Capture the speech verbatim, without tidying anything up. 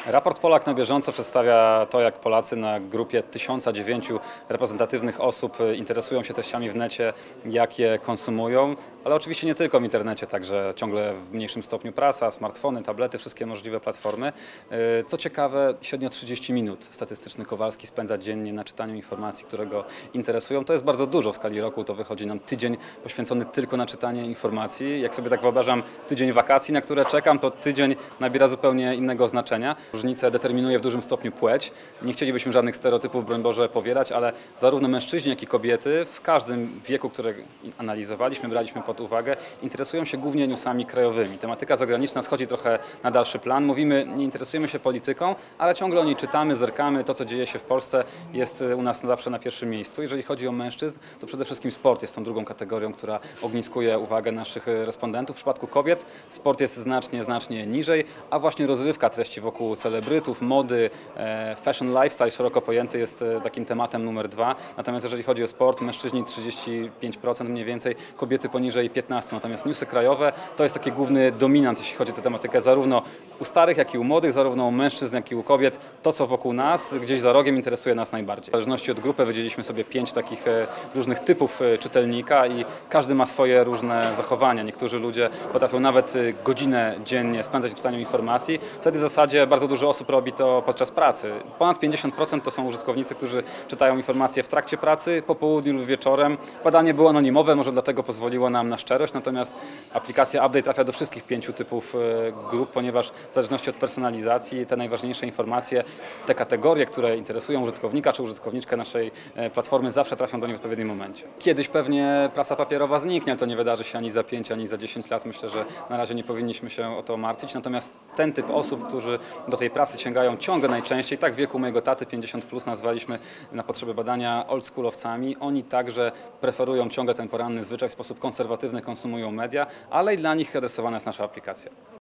Raport Polak na bieżąco przedstawia to, jak Polacy na grupie tysiąca dziewięciu reprezentatywnych osób interesują się treściami w necie, jak je konsumują, ale oczywiście nie tylko w internecie, także ciągle w mniejszym stopniu prasa, smartfony, tablety, wszystkie możliwe platformy. Co ciekawe, średnio trzydzieści minut statystyczny Kowalski spędza dziennie na czytaniu informacji, które go interesują. To jest bardzo dużo w skali roku, to wychodzi nam tydzień poświęcony tylko na czytanie informacji. Jak sobie tak wyobrażam tydzień wakacji, na które czekam, to tydzień nabiera zupełnie innego znaczenia. Różnicę determinuje w dużym stopniu płeć. Nie chcielibyśmy żadnych stereotypów, broń Boże, powielać, ale zarówno mężczyźni, jak i kobiety w każdym wieku, który analizowaliśmy, braliśmy pod uwagę, interesują się głównie newsami krajowymi. Tematyka zagraniczna schodzi trochę na dalszy plan. Mówimy, nie interesujemy się polityką, ale ciągle o niej czytamy, zerkamy. To, co dzieje się w Polsce, jest u nas zawsze na pierwszym miejscu. Jeżeli chodzi o mężczyzn, to przede wszystkim sport jest tą drugą kategorią, która ogniskuje uwagę naszych respondentów. W przypadku kobiet sport jest znacznie, znacznie niżej, a właśnie rozrywka, treści wokół celebrytów, mody, fashion lifestyle szeroko pojęty jest takim tematem numer dwa. Natomiast jeżeli chodzi o sport, mężczyźni trzydzieści pięć procent mniej więcej, kobiety poniżej piętnaście procent. Natomiast newsy krajowe to jest taki główny dominant, jeśli chodzi o tę tematykę, zarówno u starych, jak i u młodych, zarówno u mężczyzn, jak i u kobiet. To, co wokół nas, gdzieś za rogiem interesuje nas najbardziej. W zależności od grupy wydzieliliśmy sobie pięć takich różnych typów czytelnika i każdy ma swoje różne zachowania. Niektórzy ludzie potrafią nawet godzinę dziennie spędzać w czytaniu informacji. Wtedy w zasadzie bardzo dużo osób robi to podczas pracy. Ponad pięćdziesiąt procent to są użytkownicy, którzy czytają informacje w trakcie pracy, po południu lub wieczorem. Badanie było anonimowe, może dlatego pozwoliło nam na szczerość, natomiast aplikacja Update trafia do wszystkich pięciu typów grup, ponieważ w zależności od personalizacji te najważniejsze informacje, te kategorie, które interesują użytkownika czy użytkowniczkę naszej platformy, zawsze trafią do niej w odpowiednim momencie. Kiedyś pewnie prasa papierowa zniknie, ale to nie wydarzy się ani za pięć, ani za dziesięć lat. Myślę, że na razie nie powinniśmy się o to martwić. Natomiast ten typ osób, którzy do tej prasy sięgają ciągle najczęściej, tak w wieku mojego taty pięćdziesiąt plus nazwaliśmy na potrzeby badania oldschoolowcami, oni także preferują ciągle ten poranny zwyczaj, w sposób konserwatywny konsumują media, ale i dla nich adresowana jest nasza aplikacja.